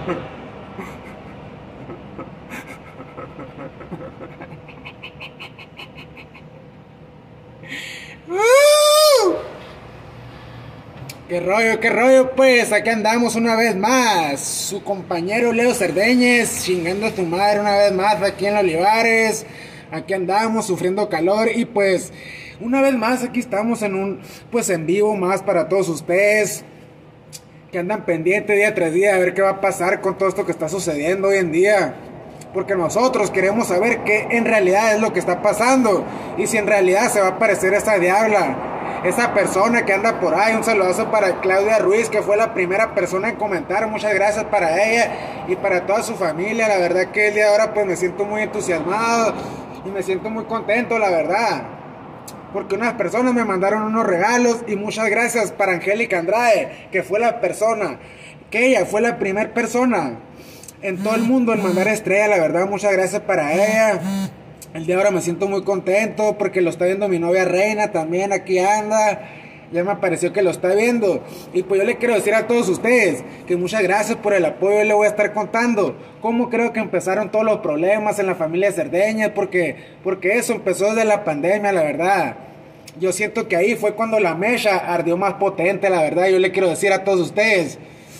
Qué rollo, pues, aquí andamos una vez más. Su compañero Leo Cerdeñez, chingando a tu madre una vez más aquí en Olivares. Aquí andamos sufriendo calor y pues, una vez más aquí estamos en un, pues en vivo más para todos ustedes. Que andan pendientes día tras día a ver qué va a pasar con todo esto que está sucediendo hoy en día. Porque nosotros queremos saber qué en realidad es lo que está pasando. Y si en realidad se va a aparecer esa diabla. Esa persona que anda por ahí. Un saludazo para Claudia Ruiz, que fue la primera persona en comentar. Muchas gracias para ella y para toda su familia. La verdad que el día de ahora pues me siento muy entusiasmado y me siento muy contento, la verdad. Porque unas personas me mandaron unos regalos. Y muchas gracias para Angélica Andrade, que fue la persona, que ella fue la primera persona en todo el mundo en mandar estrella. La verdad, muchas gracias para ella. El día de ahora me siento muy contento porque lo está viendo mi novia Reina, también aquí anda. Ya me pareció que lo está viendo. Y pues yo le quiero decir a todos ustedes que muchas gracias por el apoyo. Yo le voy a estar contando cómo creo que empezaron todos los problemas en la familia Cerdeñez. Porque eso empezó desde la pandemia, la verdad. Yo siento que ahí fue cuando la mecha ardió más potente, la verdad. Yo le quiero decir a todos ustedes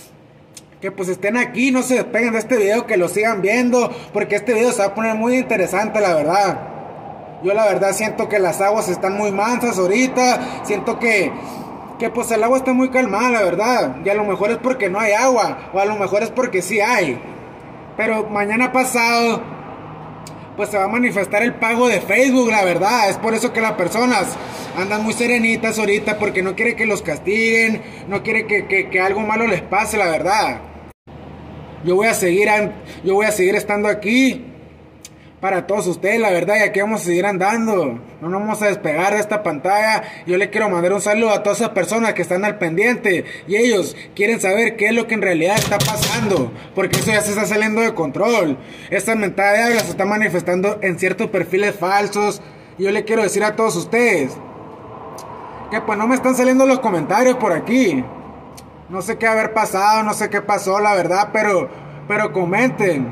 que pues estén aquí, no se despeguen de este video, que lo sigan viendo, porque este video se va a poner muy interesante, la verdad. Yo la verdad siento que las aguas están muy mansas ahorita, siento que pues el agua está muy calmada, la verdad. Y a lo mejor es porque no hay agua, o a lo mejor es porque sí hay. Pero mañana pasado pues se va a manifestar el pago de Facebook, la verdad. Es por eso que las personas andan muy serenitas ahorita, porque no quiere que los castiguen, no quiere que algo malo les pase, la verdad. Yo voy a seguir estando aquí para todos ustedes, la verdad, y aquí vamos a seguir andando. No nos vamos a despegar de esta pantalla. Yo le quiero mandar un saludo a todas esas personas que están al pendiente y ellos quieren saber qué es lo que en realidad está pasando, porque eso ya se está saliendo de control. Esta mentada de habla se está manifestando en ciertos perfiles falsos. Y yo le quiero decir a todos ustedes que pues no me están saliendo los comentarios por aquí. No sé qué haber pasado, no sé qué pasó, la verdad, pero comenten,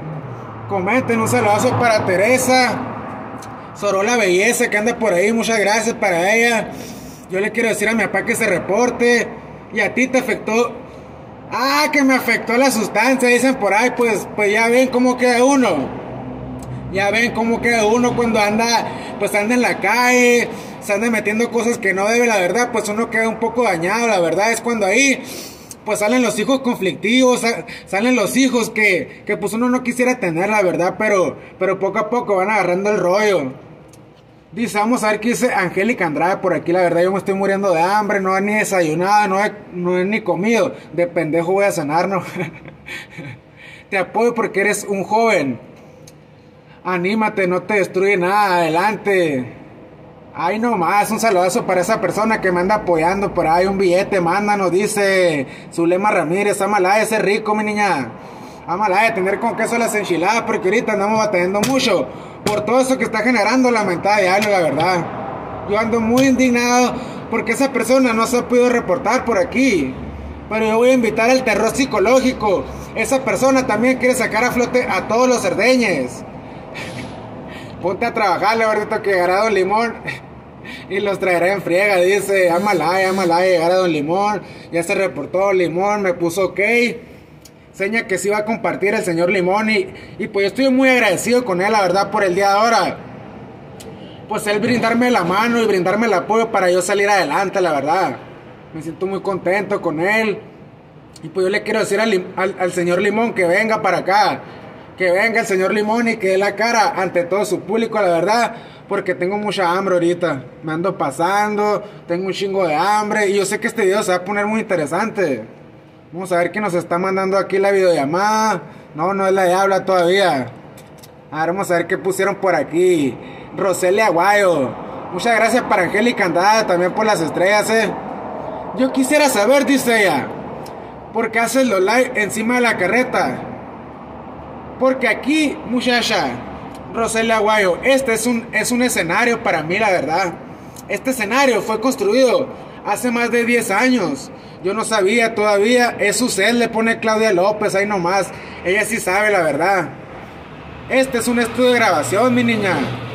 un saludazo para Teresa Sorola Belleza, que anda por ahí, muchas gracias para ella. Yo le quiero decir a mi papá que se reporte. Y a ti te afectó, que me afectó la sustancia, dicen por ahí, pues ya ven cómo queda uno. Ya ven cómo queda uno cuando anda en la calle, se anda metiendo cosas que no debe, la verdad, pues uno queda un poco dañado, la verdad. Es cuando ahí pues salen los hijos conflictivos, salen los hijos que pues uno no quisiera tener, la verdad, pero poco a poco van agarrando el rollo. Dice, vamos a ver qué dice Angélica Andrade por aquí. La verdad yo me estoy muriendo de hambre, no he ni desayunado, no he ni comido. De pendejo voy a cenar, ¿no? Te apoyo porque eres un joven. Anímate, no te destruye nada, adelante. Ay, no más, un saludazo para esa persona que me anda apoyando por ahí. Un billete, mándanos, dice Zulema Ramírez. Ámala de ser rico, mi niña. Ámala de tener con queso las enchiladas, porque ahorita andamos batallando mucho por todo eso que está generando la mentada de algo, la verdad. Yo ando muy indignado porque esa persona no se ha podido reportar por aquí. Pero yo voy a invitar al terror psicológico. Esa persona también quiere sacar a flote a todos los cerdeñes. Ponte a trabajar, ahorita que llegará Don Limón y los traerá en friega, dice. Ámala, llegar a Don Limón. Ya se reportó Don Limón, me puso ok. Seña que sí va a compartir el señor Limón y pues yo estoy muy agradecido con él, la verdad, por el día de ahora. Pues él brindarme la mano y brindarme el apoyo para yo salir adelante, la verdad. Me siento muy contento con él. Y pues yo le quiero decir al señor Limón que venga para acá. Que venga el señor Limón y que dé la cara ante todo su público, la verdad. Porque tengo mucha hambre ahorita. Me ando pasando, tengo un chingo de hambre. Y yo sé que este video se va a poner muy interesante. Vamos a ver quién nos está mandando aquí la videollamada. No es la de habla todavía. A ver, vamos a ver qué pusieron por aquí. Roselia Aguayo. Muchas gracias para Angélica Andrade también por las estrellas, Yo quisiera saber, dice ella, ¿por qué haces los live encima de la carreta? Porque aquí, muchacha, Roselia Aguayo, este es un escenario para mí, la verdad. Este escenario fue construido hace más de 10 años. Yo no sabía todavía. Es su cel, le pone Claudia López ahí nomás. Ella sí sabe la verdad. Este es un estudio de grabación, mi niña.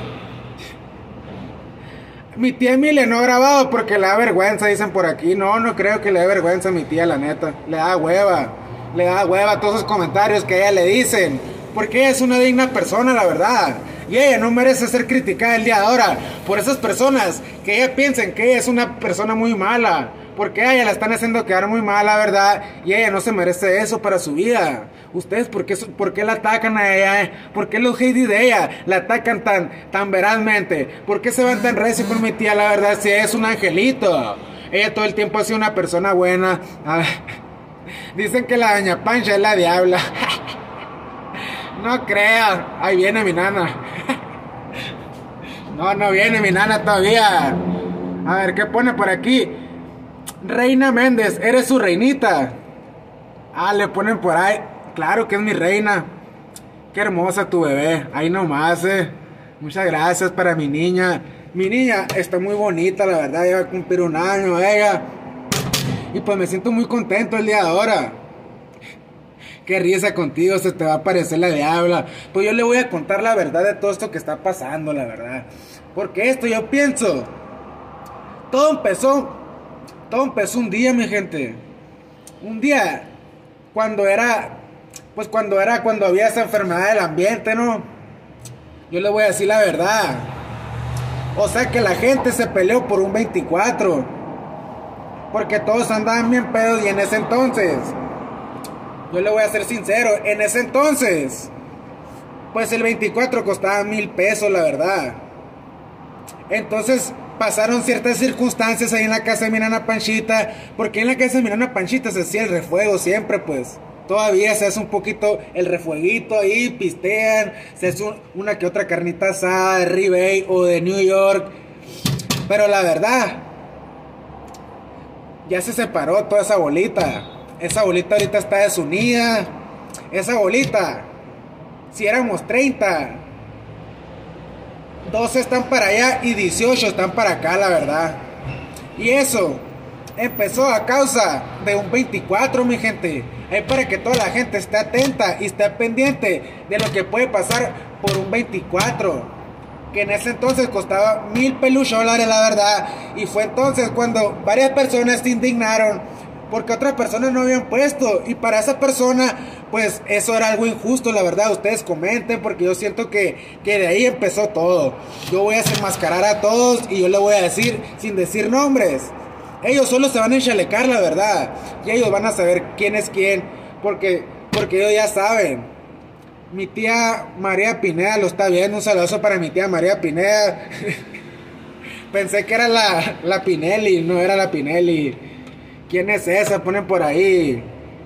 Mi tía Emilia no ha grabado porque le da vergüenza, dicen por aquí. No, no creo que le dé vergüenza a mi tía, la neta. Le da hueva. Le da hueva todos esos comentarios que a ella le dicen. Porque ella es una digna persona, la verdad. Y ella no merece ser criticada el día de ahora por esas personas que ella piensen que ella es una persona muy mala. Porque a ella la están haciendo quedar muy mal, la verdad. Y ella no se merece eso para su vida. ¿Ustedes por qué la atacan a ella? ¿Por qué los haters de ella la atacan tan verazmente? ¿Por qué se van tan recio con mi tía, la verdad? Si ella es un angelito. Ella todo el tiempo ha sido una persona buena. Dicen que la doña Pancha es la diabla. No creas. Ahí viene mi nana. No viene mi nana todavía. A ver, ¿qué pone por aquí? Reina Méndez, eres su reinita. Le ponen por ahí. Claro que es mi reina. Qué hermosa tu bebé. Ahí nomás, Muchas gracias para mi niña. Mi niña está muy bonita, la verdad. Ya va a cumplir un año ella. Y pues me siento muy contento el día de ahora. Qué risa contigo, se te va a aparecer la diabla. Pues yo le voy a contar la verdad de todo esto que está pasando, la verdad. Porque esto yo pienso. Todo empezó un día, mi gente. Un día cuando había esa enfermedad del ambiente, ¿no? Yo le voy a decir la verdad. O sea que la gente se peleó por un 24. Porque todos andaban bien pedos. Y en ese entonces, yo le voy a ser sincero, en ese entonces, pues el 24 costaba 1,000 pesos, la verdad. Entonces pasaron ciertas circunstancias ahí en la casa de mi nana Panchita. Porque en la casa de mi nana Panchita se hacía el refuego siempre, pues. Todavía se hace un poquito el refueguito ahí, pistean, se hace una que otra carnita asada de Ribey o de New York. Pero la verdad, ya se separó toda esa bolita. Esa bolita ahorita está desunida. Esa bolita, si éramos 30, 12 están para allá y 18 están para acá, la verdad. Y eso empezó a causa de un 24, mi gente. Es para que toda la gente esté atenta y esté pendiente de lo que puede pasar por un 24. Que en ese entonces costaba 1,000 peluches dólares, la verdad. Y fue entonces cuando varias personas se indignaron porque otras personas no habían puesto. Y para esa persona, pues eso era algo injusto, la verdad. Ustedes comenten, porque yo siento que de ahí empezó todo. Yo voy a desenmascarar a todos y yo le voy a decir, sin decir nombres. Ellos solo se van a enchalecar, la verdad. Y ellos van a saber quién es quién. Porque ellos ya saben. Mi tía María Pineda lo está viendo. Un saludo para mi tía María Pineda. Pensé que era la Pinelli. No era la Pinelli. ¿Quién es esa? Ponen por ahí.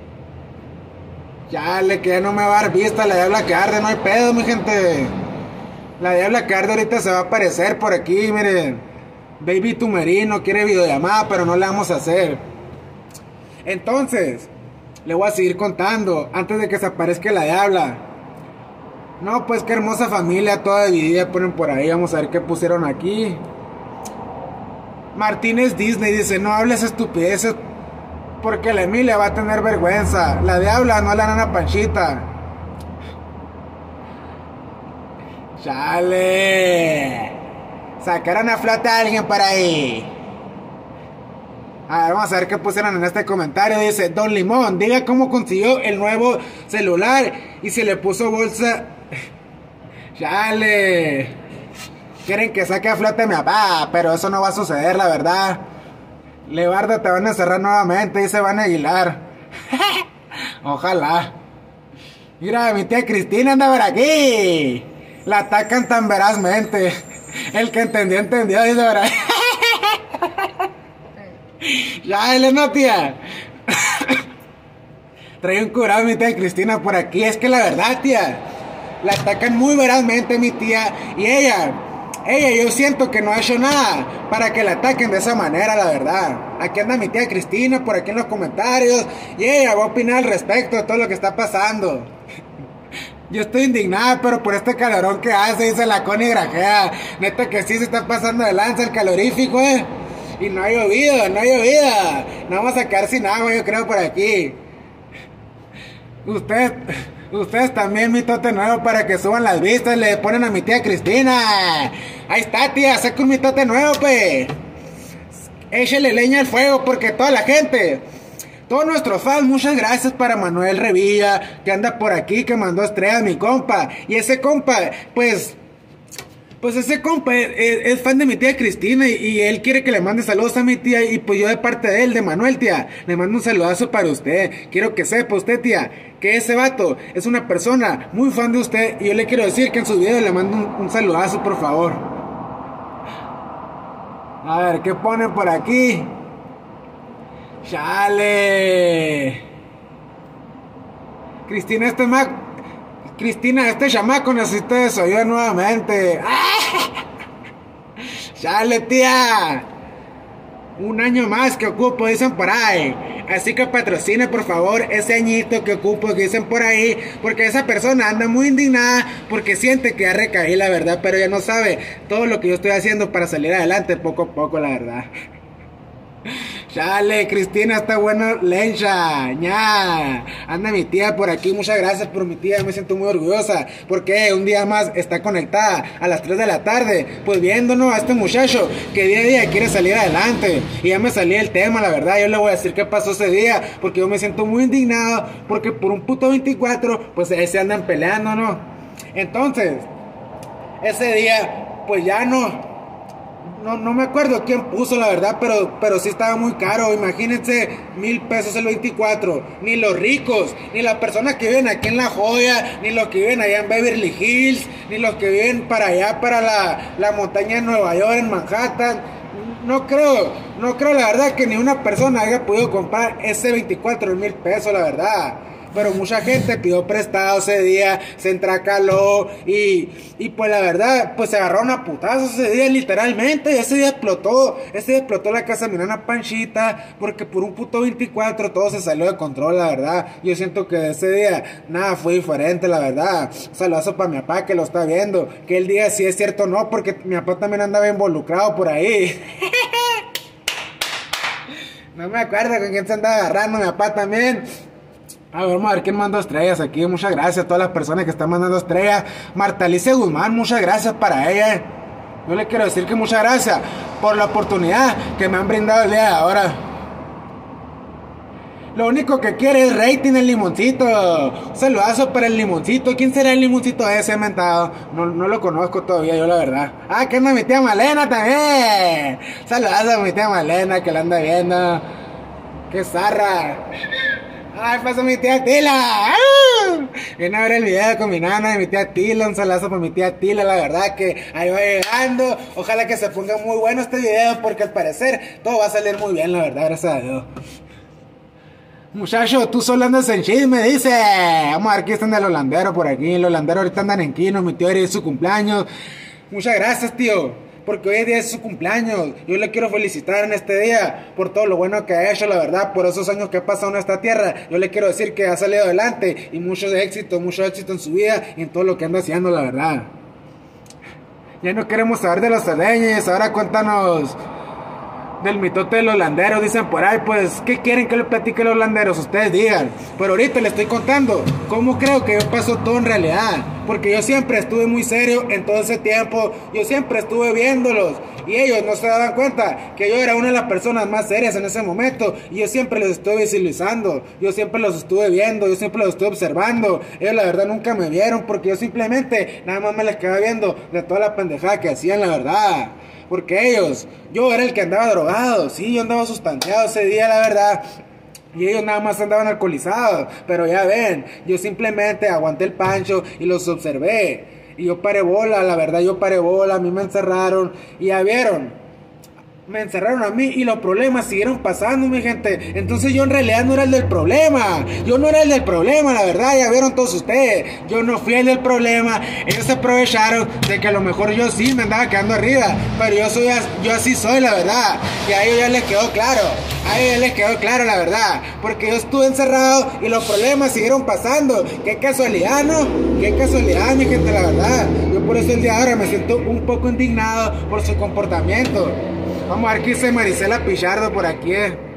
Chale, que ya no me va a dar vista. La diabla que arde, no hay pedo, mi gente. La diabla que arde ahorita se va a aparecer por aquí, miren. Baby Tumerino quiere videollamada, pero no le vamos a hacer. Entonces, le voy a seguir contando antes de que se aparezca la diabla. No, pues qué hermosa familia, toda dividida, ponen por ahí. Vamos a ver qué pusieron aquí. Martínez Disney dice, no hables estupideces porque la Emilia va a tener vergüenza. La diabla, no la nana Panchita. Chale. Sacaron a flota a alguien por ahí. A ver, vamos a ver qué pusieron en este comentario. Dice, Don Limón, diga cómo consiguió el nuevo celular y se le puso bolsa. Chale. Quieren que saque a flota a mi papá, pero eso no va a suceder, la verdad. Levardo, te van a encerrar nuevamente, dice Van Aguilar. Ojalá. Mira, mi tía Cristina anda por aquí. La atacan tan verazmente. El que entendió, dice verdad. Ya, él no, tía. Trae un curado mi tía Cristina por aquí. Es que la verdad, tía, la atacan muy verazmente mi tía. Y ella, yo siento que no ha hecho nada para que la ataquen de esa manera, la verdad. Aquí anda mi tía Cristina por aquí en los comentarios. Y ella va a opinar al respecto de todo lo que está pasando. Yo estoy indignada, pero por este calorón que hace, dice la Connie Grajea. Neta que sí se está pasando de lanza el calorífico, Y no ha llovido, no ha llovido. Nos vamos a quedar sin agua, yo creo, por aquí. Ustedes también, mi tote nuevo, para que suban las vistas, le ponen a mi tía Cristina. Ahí está, tía, saca un mitote nuevo, pues. Échale leña al fuego, porque toda la gente, todos nuestros fans, muchas gracias para Manuel Revilla, que anda por aquí, que mandó estrellas, mi compa. Y ese compa, pues ese compa es fan de mi tía Cristina y él quiere que le mande saludos a mi tía. Y pues yo de parte de él, de Manuel, tía, le mando un saludazo para usted. Quiero que sepa usted, tía, que ese vato es una persona muy fan de usted. Y yo le quiero decir que en su video le mando un saludazo, por favor. A ver, ¿qué ponen por aquí? ¡Chale! Cristina, este chamaco necesita desoír nuevamente. ¡Chale, tía! Un año más que ocupo, dicen por ahí. Así que patrocine, por favor, ese añito que ocupo, que dicen por ahí. Porque esa persona anda muy indignada porque siente que ya recaí, la verdad. Pero ya no sabe todo lo que yo estoy haciendo para salir adelante poco a poco, la verdad. Chale, Cristina, está bueno, lencha, ña. Anda mi tía por aquí, muchas gracias por mi tía, me siento muy orgullosa, porque un día más está conectada a las 3 de la tarde, pues viéndonos a este muchacho que día a día quiere salir adelante. Y ya me salí el tema, la verdad, yo le voy a decir qué pasó ese día, porque yo me siento muy indignado, porque por un puto 24, pues se andan peleando, ¿no? Entonces, ese día, pues ya no me acuerdo quién puso, la verdad, pero sí estaba muy caro. Imagínense, 1,000 pesos el 24. Ni los ricos, ni las personas que viven aquí en La Joya, ni los que viven allá en Beverly Hills, ni los que viven para allá, para la montaña de Nueva York, en Manhattan. No creo la verdad que ni una persona haya podido comprar ese 24 de 1,000 pesos, la verdad. Pero mucha gente pidió prestado ese día, se entracaló y pues la verdad, pues se agarraron a putazos ese día, literalmente. Ese día explotó la casa de mi nana Panchita, porque por un puto 24 todo se salió de control, la verdad. Yo siento que ese día nada fue diferente, la verdad. Saludazo para mi papá que lo está viendo, que el día sí es cierto no, porque mi papá también andaba involucrado por ahí. No me acuerdo con quién se andaba agarrando, mi papá también. A ver, vamos a ver quién mandó estrellas aquí. Muchas gracias a todas las personas que están mandando estrellas. Marta Alicia Guzmán, muchas gracias para ella. Yo le quiero decir que muchas gracias por la oportunidad que me han brindado el día de ahora. Lo único que quiere es rating el limoncito. Un saludazo para el limoncito. ¿Quién será el limoncito ese mentado? No lo conozco todavía, yo la verdad. Ah, que anda mi tía Malena también. Saludazo a mi tía Malena que la anda viendo. ¡Qué zarra! ¡Ay, pasó mi tía Tila! Viene a ver el video con mi nana y mi tía Tila. Un salazo para mi tía Tila, la verdad que ahí va llegando. Ojalá que se ponga muy bueno este video, porque al parecer todo va a salir muy bien, la verdad, gracias a Dios. Muchacho, tú solo andas en chisme, dice. Vamos a ver quién está en el holandero por aquí. El holandero ahorita andan en Quino, mi tío hoy es su cumpleaños. Muchas gracias, tío, porque hoy día es su cumpleaños. Yo le quiero felicitar en este día por todo lo bueno que ha hecho, la verdad, por esos años que ha pasado en esta tierra. Yo le quiero decir que ha salido adelante y mucho éxito en su vida y en todo lo que anda haciendo, la verdad. Ya no queremos saber de los sardeñes, ahora cuéntanos del mitote de los holanderos, dicen por ahí. Pues, ¿qué quieren que le platique a los holanderos? Ustedes digan. Pero ahorita les estoy contando cómo creo que yo paso todo en realidad, porque yo siempre estuve muy serio en todo ese tiempo. Yo siempre estuve viéndolos y ellos no se daban cuenta que yo era una de las personas más serias en ese momento, y yo siempre los estuve visualizando, yo siempre los estuve viendo, yo siempre los estuve observando. Ellos la verdad nunca me vieron, porque yo simplemente nada más me les quedaba viendo de toda la pendejada que hacían, la verdad. Porque yo era el que andaba drogado, sí, yo andaba sustanciado ese día, la verdad. Y ellos nada más andaban alcoholizados. Pero ya ven, yo simplemente aguanté el pancho y los observé. Y yo paré bola, la verdad, yo paré bola. A mí me encerraron y ya vieron, me encerraron a mí y los problemas siguieron pasando, mi gente. Entonces yo en realidad no era el del problema. Yo no era el del problema, la verdad, ya vieron todos ustedes. Yo no fui el del problema. Ellos se aprovecharon de que a lo mejor yo sí me andaba quedando arriba, pero yo así soy, la verdad. Y a ellos ya les quedó claro. A ellos ya les quedó claro, la verdad. Porque yo estuve encerrado y los problemas siguieron pasando. Qué casualidad, ¿no? Qué casualidad, mi gente, la verdad. Yo por eso el día de ahora me siento un poco indignado por su comportamiento. Vamos a ver qué dice Marisela Pichardo por aquí.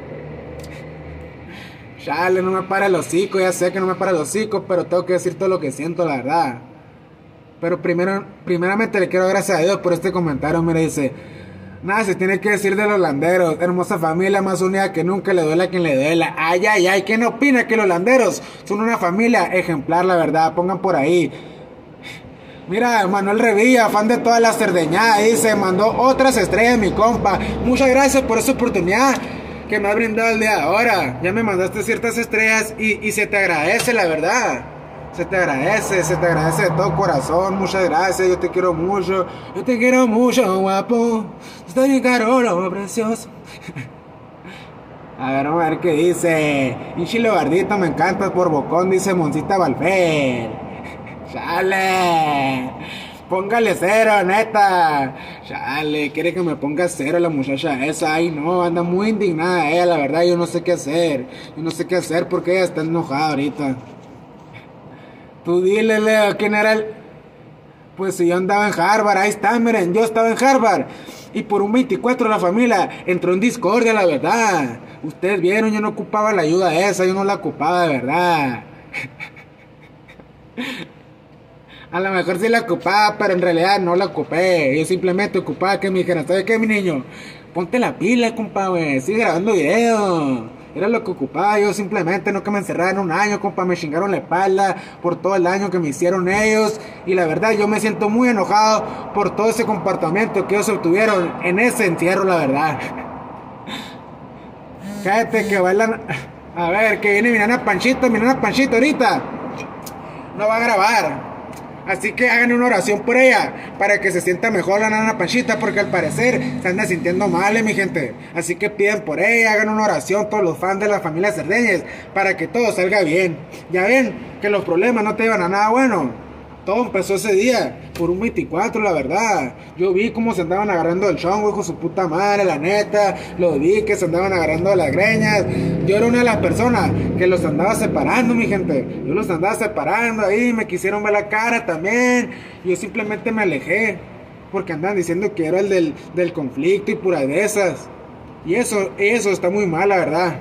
Chale, no me para el hocico, ya sé que no me para el hocico, pero tengo que decir todo lo que siento, la verdad. Pero primeramente le quiero dar gracias a Dios por este comentario. Mira, dice: nada se tiene que decir de los Landeros, hermosa familia más unida que nunca, le duela a quien le duela. Ay, ay, ay, ¿quién opina que los Landeros son una familia ejemplar, la verdad? Pongan por ahí. Mira, Manuel Revilla, fan de toda la cerdeñada, dice: mandó otras estrellas mi compa. Muchas gracias por esa oportunidad que me has brindado el día de ahora. Ya me mandaste ciertas estrellas y se te agradece, la verdad. Se te agradece de todo corazón. Muchas gracias, yo te quiero mucho. Yo te quiero mucho, guapo. Estás bien caro, precioso. A ver, vamos a ver qué dice. Un chilo gardito me encanta por bocón, dice Moncita Valfer. Chale. Póngale cero, neta. Chale, quiere que me ponga cero la muchacha esa. Ay, no, anda muy indignada ella, la verdad. Yo no sé qué hacer. Yo no sé qué hacer porque ella está enojada ahorita. Tú dile, Leo, ¿quién era el...? Pues si yo andaba en Harvard, ahí está, miren, yo estaba en Harvard. Y por un 24 la familia entró en discordia, la verdad. Ustedes vieron, yo no ocupaba la ayuda esa, yo no la ocupaba de verdad. A lo mejor sí la ocupaba, pero en realidad no la ocupé. Yo simplemente ocupaba que me dijeran: ¿sabes qué, mi niño? Ponte la pila, compa, güey, sigue grabando video. Era lo que ocupaba yo simplemente, no que me encerraran un año, compa. Me chingaron la espalda por todo el daño que me hicieron ellos. Y la verdad, yo me siento muy enojado por todo ese comportamiento que ellos obtuvieron en ese encierro, la verdad. Cállate que bailan. A ver, que viene mi nana Panchita ahorita. No va a grabar. Así que hagan una oración por ella, para que se sienta mejor la nana Panchita, porque al parecer se anda sintiendo mal, mi gente. Así que piden por ella, hagan una oración todos los fans de la familia Cerdeñez, para que todo salga bien. Ya ven que los problemas no te llevan a nada bueno. Todo empezó ese día, por un 24, la verdad. Yo vi cómo se andaban agarrando el chongo, hijo de su puta madre, la neta. Lo vi que se andaban agarrando de las greñas. Yo era una de las personas que los andaba separando, mi gente. Yo los andaba separando ahí, me quisieron ver la cara también. Yo simplemente me alejé, porque andaban diciendo que era el del conflicto y pura de esas. Y eso está muy mal, la verdad.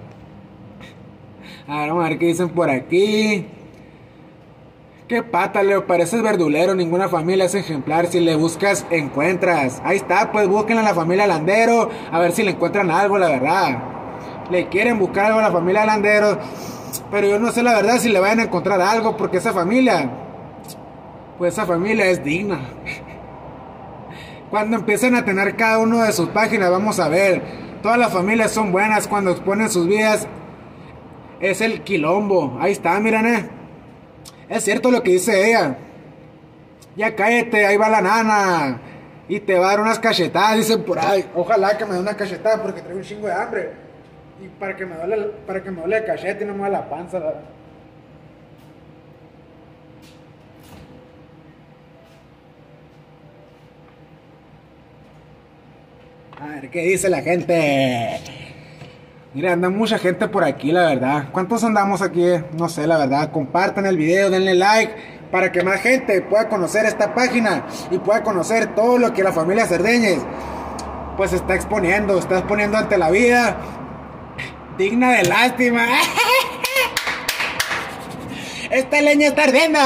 A ver, vamos a ver qué dicen por aquí. Qué pata, Leo, pareces verdulero, ninguna familia es ejemplar, si le buscas, encuentras. Ahí está, pues búsquenle a la familia Landero, a ver si le encuentran algo, la verdad. Le quieren buscar algo a la familia Landero, pero yo no sé la verdad si le vayan a encontrar algo, porque esa familia es digna. Cuando empiecen a tener cada uno de sus páginas, vamos a ver, todas las familias son buenas cuando exponen sus vidas. Es el quilombo, ahí está, miren, Es cierto lo que dice ella. Ya cállate, ahí va la nana. Y te va a dar unas cachetadas, dicen por ahí. Ojalá que me dé una cachetada porque traigo un chingo de hambre. Y para que me duele el cachete y no me duele la panza, la verdad. A ver, ¿qué dice la gente? Mira, anda mucha gente por aquí, la verdad. ¿Cuántos andamos aquí? No sé, la verdad. Compartan el video, denle like, para que más gente pueda conocer esta página y pueda conocer todo lo que la familia Cerdeñez pues está exponiendo ante la vida. Digna de lástima. Esta leña está ardiendo.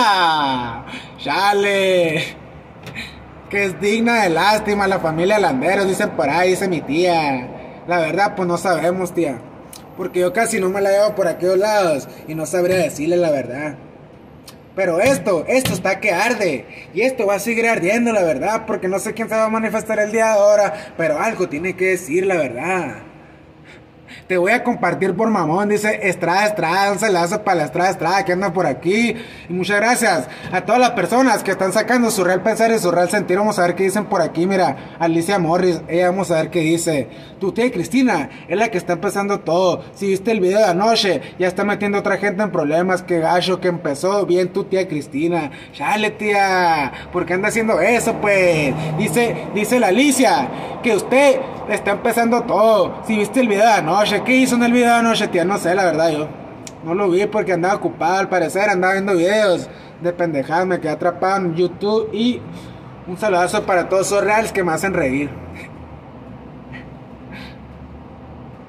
Chale. Que es digna de lástima la familia Landeros, dicen por ahí, dice mi tía. La verdad, pues no sabemos, tía. Porque yo casi no me la llevo por aquellos lados y no sabría decirle la verdad. Pero esto está que arde. Y esto va a seguir ardiendo, la verdad. Porque no sé quién se va a manifestar el día de ahora. Pero algo tiene que decir, la verdad. Te voy a compartir por mamón, dice Estrada, un saludazo para la Estrada que anda por aquí. Y muchas gracias a todas las personas que están sacando su real pensar y su real sentir. Vamos a ver qué dicen por aquí. Mira, Alicia Morris, ella vamos a ver qué dice. Tu tía Cristina es la que está empezando todo. Si viste el video de anoche, ya está metiendo a otra gente en problemas. Qué gacho que empezó bien tu tía Cristina. Chale, tía, ¿por qué anda haciendo eso, pues? Dice la Alicia que usted está empezando todo. Si viste el video de anoche, ¿qué hizo en el video de anoche, tía? No sé, la verdad, yo no lo vi porque andaba ocupado, al parecer andaba viendo videos de pendejadas, me quedé atrapado en YouTube. Y un saludazo para todos esos reales que me hacen reír.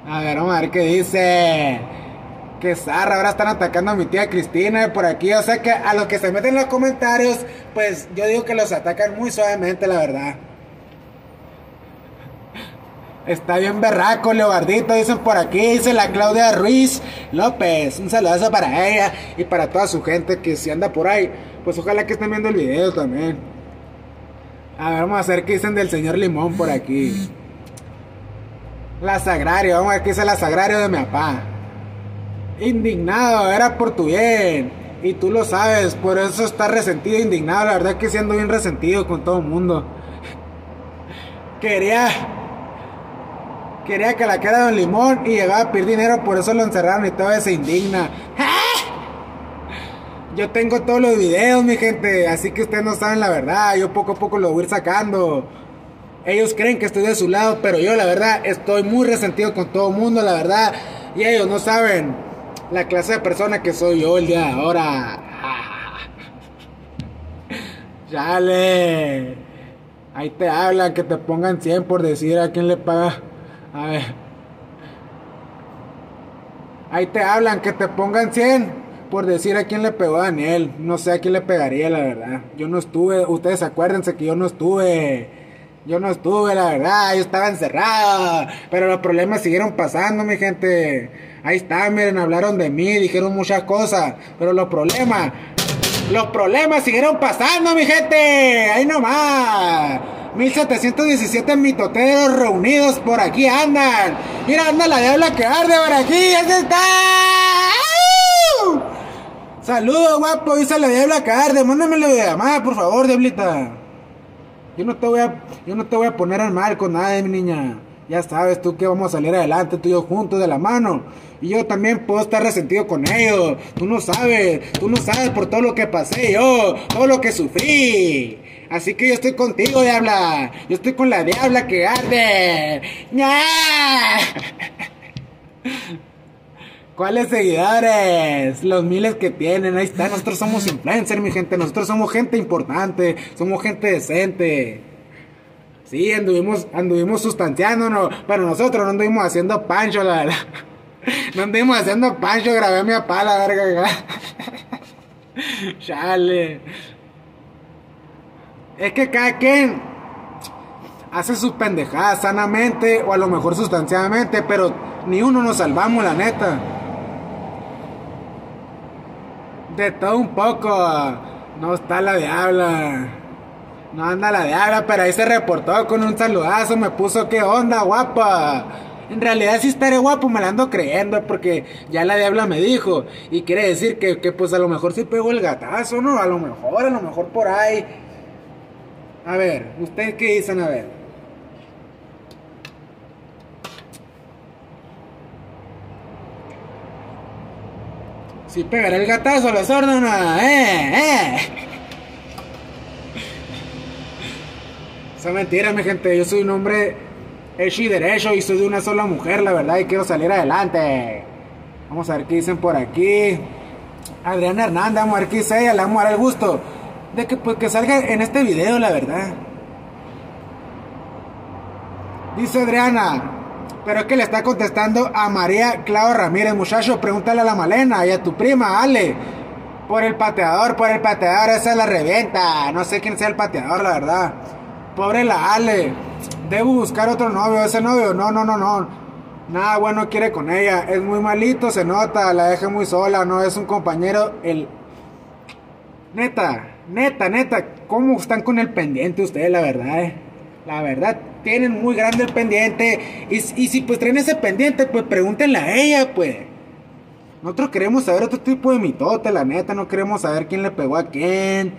A ver, vamos a ver qué dice. Que zarra, ahora están atacando a mi tía Cristina por aquí. O sea que a los que se meten en los comentarios, pues yo digo que los atacan muy suavemente, la verdad. Está bien berraco, Leobardito, dicen por aquí. Dice la Claudia Ruiz López. Un saludazo para ella y para toda su gente que si anda por ahí. Pues ojalá que estén viendo el video también. A ver, vamos a ver qué dicen del señor Limón por aquí. La Sagrario, vamos a ver qué dice la Sagrario de mi papá. Indignado, era por tu bien. Y tú lo sabes, por eso estás resentido, indignado. La verdad que siendo bien resentido con todo el mundo. Quería que la quedara Don Limón y llegaba a pedir dinero, por eso lo encerraron y todavía se indigna. Yo tengo todos los videos, mi gente, así que ustedes no saben la verdad. Yo poco a poco lo voy a ir sacando. Ellos creen que estoy de su lado, pero yo la verdad estoy muy resentido con todo el mundo, la verdad. Y ellos no saben la clase de persona que soy yo el día de ahora. Chale. Ahí te hablan que te pongan 100 por decir a quién le paga. A ver. Ahí te hablan que te pongan 100 por decir a quién le pegó a Daniel. No sé a quién le pegaría, la verdad. Yo no estuve. Ustedes acuérdense que yo no estuve. Yo no estuve, la verdad, yo estaba encerrado. Pero los problemas siguieron pasando, mi gente. Ahí está, miren, hablaron de mí, dijeron muchas cosas. Pero los problemas siguieron pasando, mi gente. Ahí nomás. 1717 mitoteros reunidos por aquí andan. Mira, anda la diabla que arde por aquí. ¡Ese está! Saludos, guapo, dice la diabla que arde. Mándamelo de llamada, por favor, diablita. Yo no te voy a poner al mal con nadie, mi niña. Ya sabes tú que vamos a salir adelante, tú y yo juntos de la mano. Y yo también puedo estar resentido con ellos. Tú no sabes por todo lo que pasé yo, todo lo que sufrí. Así que yo estoy contigo, diabla. Yo estoy con la diabla que arde. ¡Ña! ¿Cuáles seguidores? Los miles que tienen, ahí está. Nosotros somos influencers, mi gente. Nosotros somos gente importante. Somos gente decente. Sí, anduvimos sustanciándonos. Pero nosotros no anduvimos haciendo pancho, la verdad. No anduvimos haciendo pancho. Grabé a mi papá, la verga. Chale. Es que cada quien hace sus pendejadas sanamente o a lo mejor sustanciadamente, pero ni uno nos salvamos, la neta. De todo un poco. No está la diabla. No anda la diabla, pero ahí se reportó con un saludazo. Me puso, ¿qué onda, guapa? En realidad sí estaré guapo, me la ando creyendo, porque ya la diabla me dijo. Y quiere decir que pues a lo mejor sí pegó el gatazo, ¿no? A lo mejor por ahí. A ver, ¿ustedes qué dicen? A ver. Si pegaré el gatazo a los órdenes, Esa es mentira, mi gente. Yo soy un hombre hecho y derecho y soy de una sola mujer, la verdad, y quiero salir adelante. Vamos a ver qué dicen por aquí. Adriana Hernández, vamos a ver qué dice ella. Le vamos a dar el gusto de que, pues, que salga en este video, la verdad. Dice Adriana, pero es que le está contestando a María Clau Ramírez. Muchacho, pregúntale a la Malena y a tu prima Ale. Por el pateador, esa la revienta. No sé quién sea el pateador, la verdad. Pobre la Ale. Debo buscar otro novio. Ese novio, no. Nada bueno quiere con ella. Es muy malito, se nota. La deja muy sola, no es un compañero. Neta. ¿Cómo están con el pendiente ustedes, la verdad, La verdad, tienen muy grande el pendiente. Y si pues traen ese pendiente, pues pregúntenle a ella, pues. Nosotros queremos saber otro tipo de mitote, la neta. No queremos saber quién le pegó a quién.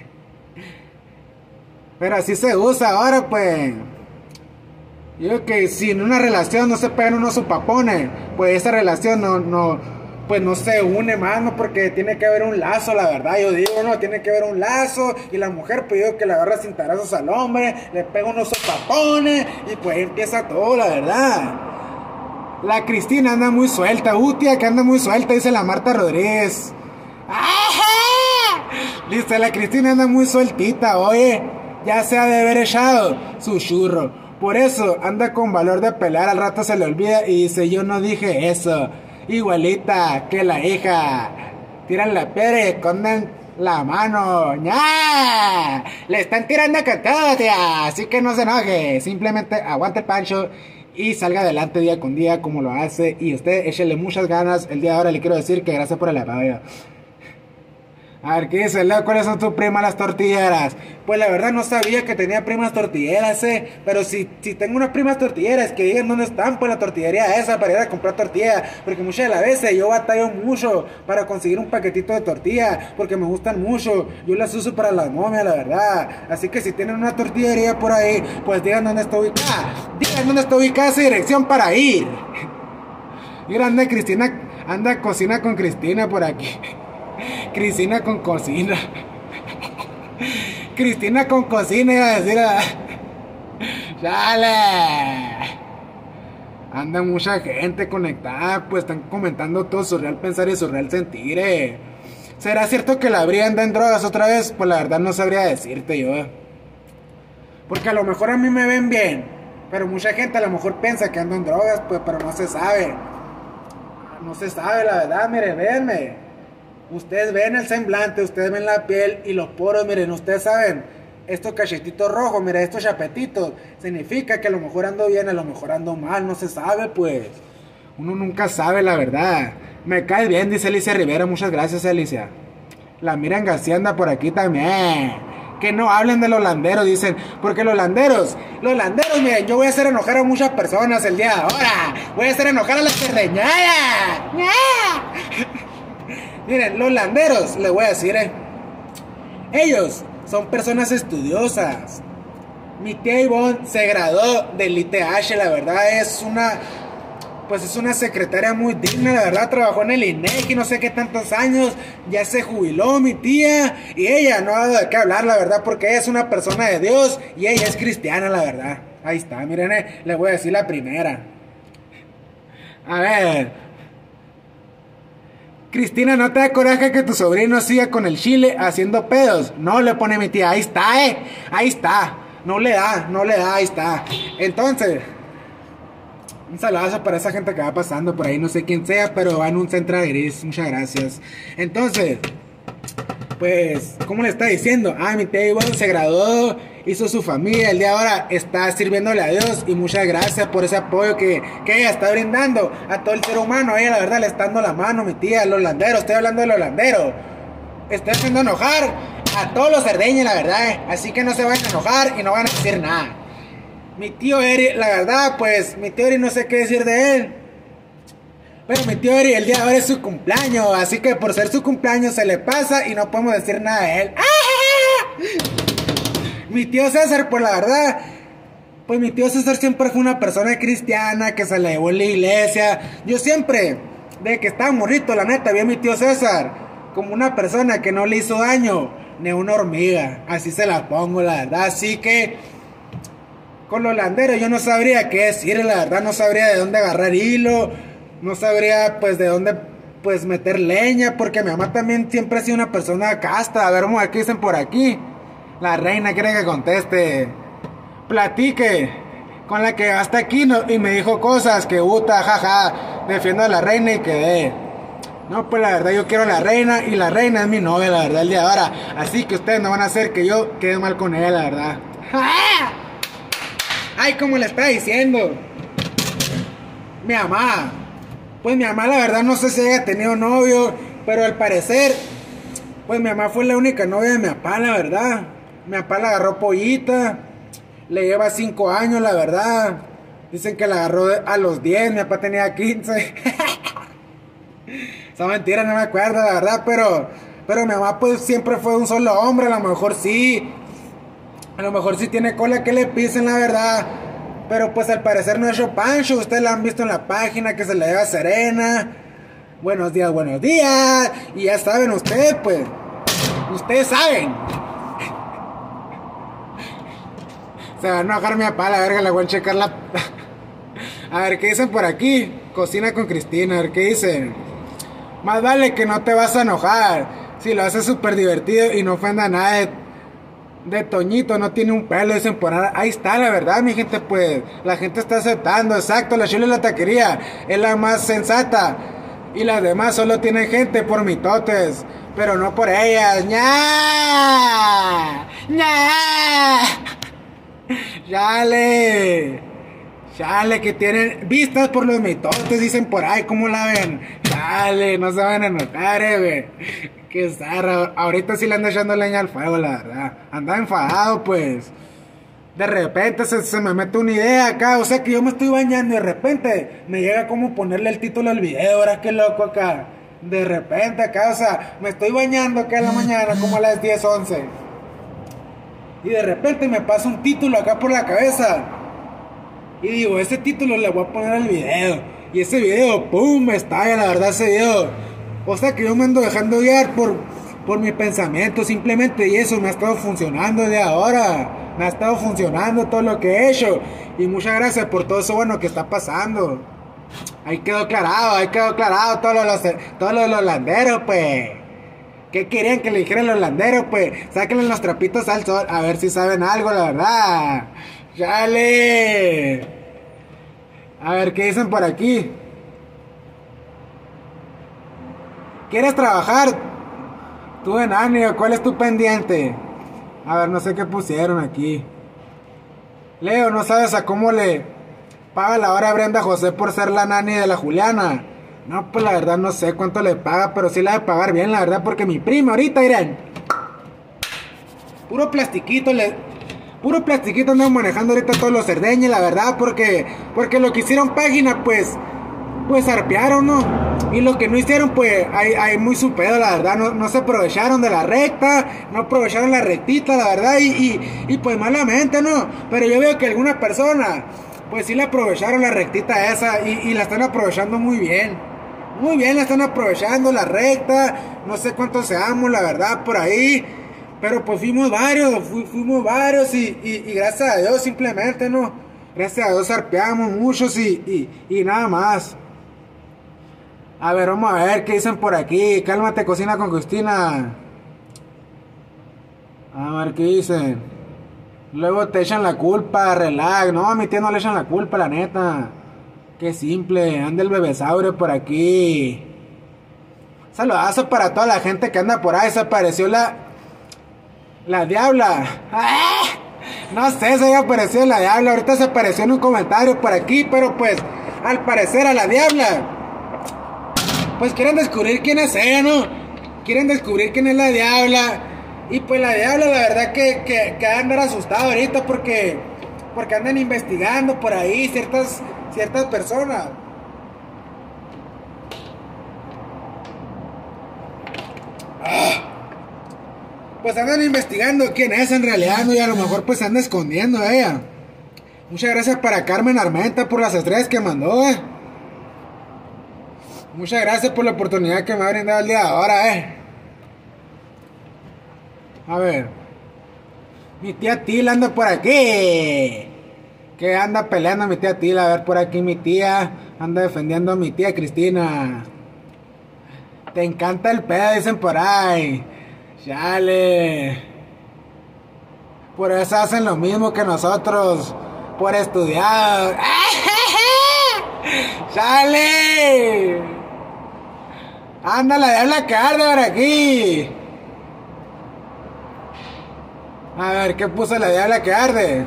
Pero así se usa ahora, pues. Yo creo que si en una relación no se pegan unos sopapones, pues esa relación no se une más, ¿no? Porque tiene que haber un lazo, la verdad. Yo digo, no, tiene que haber un lazo. Y la mujer, pues yo que le agarra cintarazos al hombre, le pega unos sopapones y pues empieza todo, la verdad. La Cristina anda muy suelta. Tía, que anda muy suelta, dice la Marta Rodríguez. ¡Ajá! Dice la Cristina anda muy sueltita, oye. Ya se ha de haber echado su churro. Por eso anda con valor de pelear, al rato se le olvida y dice, yo no dije eso. Igualita que la hija. Tiran la piedra y esconden la mano. ¡Ya! Le están tirando con todo, tía. Así que no se enoje. Simplemente aguante el pancho y salga adelante día con día como lo hace. Y usted échele muchas ganas. El día de ahora le quiero decir que gracias por el apoyo. A ver, ¿qué dice Leo? ¿Cuáles son tus primas las tortilleras? Pues la verdad no sabía que tenía primas tortilleras, pero si tengo unas primas tortilleras, que digan dónde están, pues la tortillería esa para ir a comprar tortilla, porque muchas de las veces yo batallo mucho para conseguir un paquetito de tortilla, porque me gustan mucho, yo las uso para las momias, la verdad. Así que si tienen una tortillería por ahí, pues digan dónde está ubicada esa dirección para ir. Mira, anda Cristina, anda cocina con Cristina por aquí. Cristina con cocina. Cristina con cocina, iba a decir. ¡Dale! Anda mucha gente conectada, pues están comentando todo su real pensar y su real sentir. ¿Será cierto que la Bri anda en drogas otra vez? Pues la verdad no sabría decirte yo. Porque a lo mejor a mí me ven bien, pero mucha gente a lo mejor piensa que ando en drogas, pues, pero no se sabe. No se sabe la verdad, miren, véanme. Ustedes ven el semblante, ustedes ven la piel y los poros, miren, ustedes saben, estos cachetitos rojos, miren, estos chapetitos, significa que a lo mejor ando bien, a lo mejor ando mal, no se sabe, pues. Uno nunca sabe la verdad. Me cae bien, dice Alicia Rivera, muchas gracias, Alicia. La Miriam García anda por aquí también. Que no hablen de los holanderos, dicen, porque los holanderos, miren, yo voy a hacer enojar a muchas personas el día de ahora. Voy a hacer enojar a la cerdeñada. Miren, los holanderos, les voy a decir, ellos son personas estudiosas. Mi tía Ivonne se graduó del ITH, la verdad es una secretaria muy digna, la verdad, trabajó en el INEGI, no sé qué tantos años, ya se jubiló mi tía, y ella no ha dado de qué hablar, la verdad, porque ella es una persona de Dios, y ella es cristiana, la verdad. Ahí está, miren, les voy a decir la primera. A ver... Cristina, ¿no te da coraje que tu sobrino siga con el chile haciendo pedos? No, le pone mi tía, ahí está, ahí está. No le da, ahí está. Entonces, un saludazo para esa gente que va pasando por ahí, no sé quién sea, pero va en un centro de gris, muchas gracias. Entonces, pues, ¿cómo le está diciendo? Mi tía Ivonne se graduó, hizo su familia, el día de ahora está sirviéndole a Dios, y muchas gracias por ese apoyo que ella está brindando a todo el ser humano. Ella la verdad le está dando la mano, mi tía, los holanderos, estoy hablando de los holanderos. Estoy haciendo enojar a todos los cerdeños, la verdad, así que no se van a enojar y no van a decir nada. Mi tío Eri, la verdad, pues, mi tío Eri no sé qué decir de él. Pero mi tío Eri, el día de hoy es su cumpleaños, así que por ser su cumpleaños se le pasa y no podemos decir nada de él. Mi tío César, pues la verdad, pues mi tío César siempre fue una persona cristiana que se le llevó en la iglesia. Yo siempre, desde que estaba morrito, la neta, vi a mi tío César como una persona que no le hizo daño ni una hormiga. Así se la pongo, la verdad. Así que con los holanderos yo no sabría qué decir, la verdad, no sabría de dónde agarrar hilo. No sabría, pues, de dónde, pues, meter leña, porque mi mamá también siempre ha sido una persona casta. A ver, vamos a ver qué dicen por aquí. La reina quiere que conteste. Platique con la que hasta aquí y me dijo cosas que jaja, defiendo a la reina y quedé. No, pues la verdad yo quiero a la reina y la reina es mi novia, la verdad, el día de ahora. Así que ustedes no van a hacer que yo quede mal con ella, la verdad. Ay, como le está diciendo mi mamá. Pues mi mamá la verdad no sé si haya tenido novio, pero al parecer, pues mi mamá fue la única novia de mi papá, la verdad. Mi papá la agarró pollita, le lleva 5 años, la verdad. Dicen que la agarró a los 10, mi papá tenía 15. Esa mentira, no me acuerdo, la verdad, pero mi mamá pues siempre fue un solo hombre, a lo mejor sí tiene cola que le pisen, la verdad. Pero pues al parecer no es Pancho. Ustedes la han visto en la página que se la lleva Serena. Buenos días. Y ya saben ustedes, pues. Ustedes saben. Se va a enojar mi papá, la verga, le voy a checar la... A ver, ¿qué dicen por aquí? Cocina con Cristina, a ver, ¿qué dicen? Más vale que no te vas a enojar. Si lo haces súper divertido y no ofenda a nadie. de Toñito no tiene un pelo, dicen por ahí. Ahí está la verdad, mi gente, pues la gente está aceptando, exacto, la chula de la taquería es la más sensata y las demás solo tienen gente por mitotes, pero no por ellas. ¡Ña! ¡Ña! ¡Chale! Chale, que tienen vistas por los mitotes, dicen por ahí, ¿cómo la ven? Chale, no se van a enojar, güey. Qué zarra. Ahorita sí le ando echando leña al fuego, la verdad. Andaba enfadado, pues. De repente se me mete una idea acá. O sea que yo me estoy bañando y de repente me llega como ponerle el título al video. Ahora qué loco acá. De repente acá, o sea, me estoy bañando acá en la mañana como a las 10, 11. Y de repente me pasa un título acá por la cabeza. Y digo, ese título le voy a poner al video. Y ese video, ¡pum! Me estalla, la verdad, ese video. O sea que yo me ando dejando guiar por mi pensamiento simplemente. Y eso me ha estado funcionando de ahora. Me ha estado funcionando todo lo que he hecho. Y muchas gracias por todo eso bueno que está pasando. Ahí quedó aclarado todo lo de los holanderos, pues. ¿Qué querían que le dijeran los holanderos? Pues sáquenle los trapitos al sol. A ver si saben algo, la verdad. ¡Chale! A ver, ¿qué dicen por aquí? ¿Quieres trabajar? Tú en ánimo, ¿cuál es tu pendiente? A ver, no sé qué pusieron aquí. Leo, ¿no sabes a cómo le paga la hora a Brenda José por ser la nani de la Juliana? No, pues la verdad no sé cuánto le paga, pero sí la de pagar bien, la verdad, porque mi prima ahorita, miren, puro plastiquito andan manejando ahorita todos los cerdeños, la verdad, porque lo que hicieron página, pues arpearon, ¿no? Y lo que no hicieron, pues, hay muy su pedo, la verdad, no se aprovecharon de la recta, no aprovecharon la rectita, la verdad, y pues malamente, ¿no? Pero yo veo que alguna persona, pues sí le aprovecharon la rectita esa, y la están aprovechando muy bien. Muy bien, la están aprovechando la recta, no sé cuántos seamos, la verdad, por ahí. Pero pues fuimos varios y gracias a Dios simplemente, ¿no? Gracias a Dios arpeamos muchos y nada más. A ver, vamos a ver qué dicen por aquí. Cálmate, cocina con Cristina. A ver qué dicen. Luego te echan la culpa, relax. No, a mi tía no le echan la culpa, la neta. Qué simple, anda el bebesaurio por aquí. Saludazo para toda la gente que anda por ahí. Desapareció la diabla. ¡Ah! No sé si haya aparecido la diabla. Ahorita se apareció en un comentario por aquí. Pero pues, al parecer a la diabla, pues quieren descubrir quién es ella, ¿no? Quieren descubrir quién es la diabla. Y pues la diabla, la verdad que ha de andar asustado ahorita porque andan investigando por ahí ciertas personas. Pues andan investigando quién es en realidad, ¿no? Y a lo mejor pues se anda escondiendo ella. Muchas gracias para Carmen Armenta por las estrellas que mandó, Muchas gracias por la oportunidad que me ha brindado el día de ahora, A ver. Mi tía Tila anda por aquí. ¿Qué anda peleando mi tía Tila? A ver, por aquí mi tía anda defendiendo a mi tía Cristina. Te encanta el pedo, dicen por ahí. Chale. Por eso hacen lo mismo que nosotros. Por estudiar. ¡Chale! Anda la diabla que arde por aquí. A ver, ¿qué puso la diabla que arde?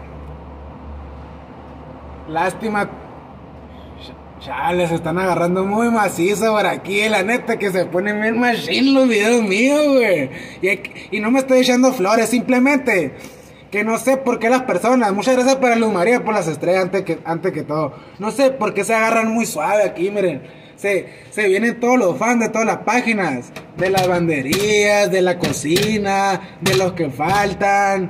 Lástima. Chale, se están agarrando muy macizo por aquí. La neta que se ponen bien machine los videos míos, güey. Y no me estoy echando flores, simplemente que no sé por qué las personas. Muchas gracias para Luz María por las estrellas antes que todo. No sé por qué se agarran muy suave aquí, miren. Se vienen todos los fans de todas las páginas. De las banderías, de la cocina, de los que faltan.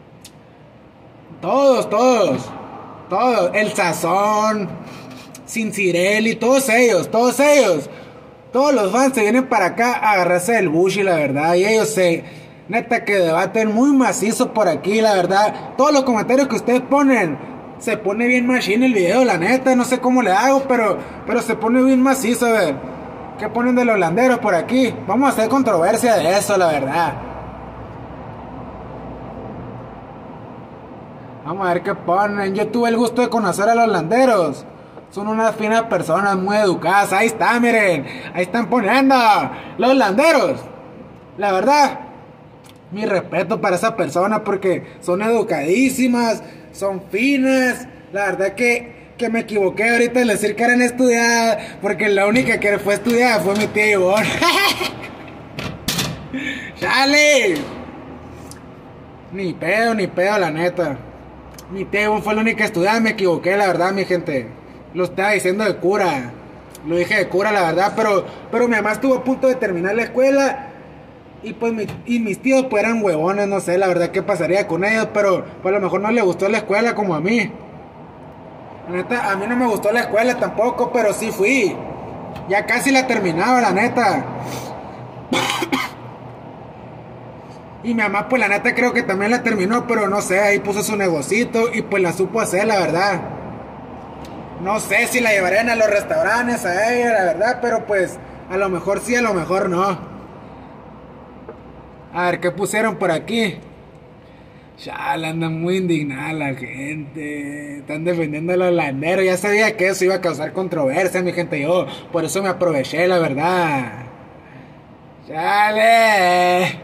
Todos. El Sazón, Cincirelli, todos ellos. Todos los fans se vienen para acá a agarrarse del Bushi, la verdad. Y ellos neta que debaten muy macizo por aquí, la verdad. Todos los comentarios que ustedes ponen, se pone bien machine el video, la neta. No sé cómo le hago, pero se pone bien macizo, a ver. ¿Qué ponen de los holanderos por aquí? Vamos a hacer controversia de eso, la verdad. Vamos a ver qué ponen. Yo tuve el gusto de conocer a los landeros. Son unas finas personas muy educadas. Ahí está, miren. Ahí están poniendo los landeros. La verdad, mi respeto para esa persona porque son educadísimas, son finas. La verdad que me equivoqué ahorita en decir que eran estudiadas, porque la única que fue estudiada fue mi tía Ivonne. ¡Chale! Ni pedo, la neta. Mi tía Ivonne fue la única estudiada, me equivoqué, la verdad, mi gente. Lo estaba diciendo de cura. Lo dije de cura, la verdad, pero mi mamá estuvo a punto de terminar la escuela. Y pues mis tíos pues eran huevones, no sé la verdad qué pasaría con ellos, pero pues a lo mejor no les gustó la escuela como a mí. La neta, a mí no me gustó la escuela tampoco, pero sí fui. Ya casi la terminaba, la neta. Y mi mamá pues la neta creo que también la terminó, pero no sé, ahí puso su negocito y pues la supo hacer, la verdad. No sé si la llevarían a los restaurantes a ella, la verdad, pero pues a lo mejor sí, a lo mejor no. A ver, ¿qué pusieron por aquí? Chale, andan muy indignada la gente. Están defendiendo a los landeros. Ya sabía que eso iba a causar controversia, mi gente. Yo por eso me aproveché, la verdad. Chale.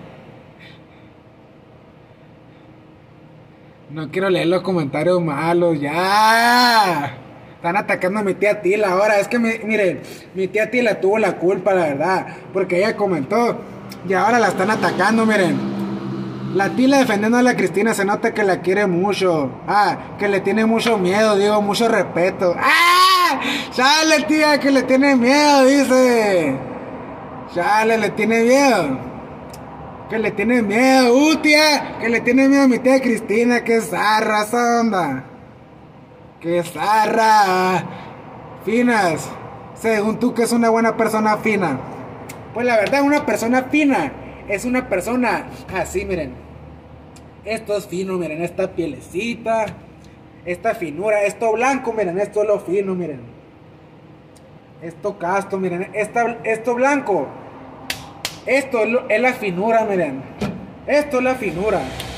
No quiero leer los comentarios malos. Ya. Están atacando a mi tía Tila ahora. Es que, miren, mi tía Tila tuvo la culpa, la verdad. Porque ella comentó y ahora la están atacando, miren. La Tila defendiendo a la Cristina, se nota que la quiere mucho. Que le tiene mucho miedo, digo, mucho respeto. Chale, tía, que le tiene miedo, dice. Chale, le tiene miedo. Que le tiene miedo, tía, que le tiene miedo a mi tía Cristina. Que zarra esa onda. Que zarra. Finas. Según tú, que es una buena persona fina. Pues la verdad, una persona fina es una persona así, miren. Esto es fino, miren, esta pielecita, esta finura, esto blanco, miren, esto es lo fino, miren. Esto casto, miren, esto blanco. Esto es la finura, miren. Esto es la finura